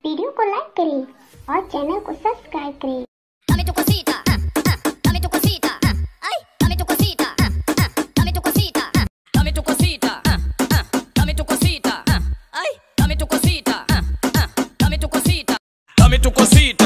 वीडियो को लाइक करें और चैनल को सब्सक्राइब करें। Dame tu cosita, dame tu cosita, ay, dame tu cosita, dame tu cosita, dame tu cosita, dame tu cosita, ay, dame tu cosita, dame tu cosita, dame tu cosita.